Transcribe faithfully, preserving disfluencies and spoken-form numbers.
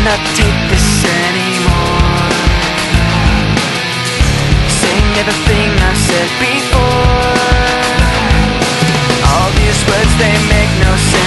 cannot take this anymore. Saying everything I've said before. All these words, they make no sense.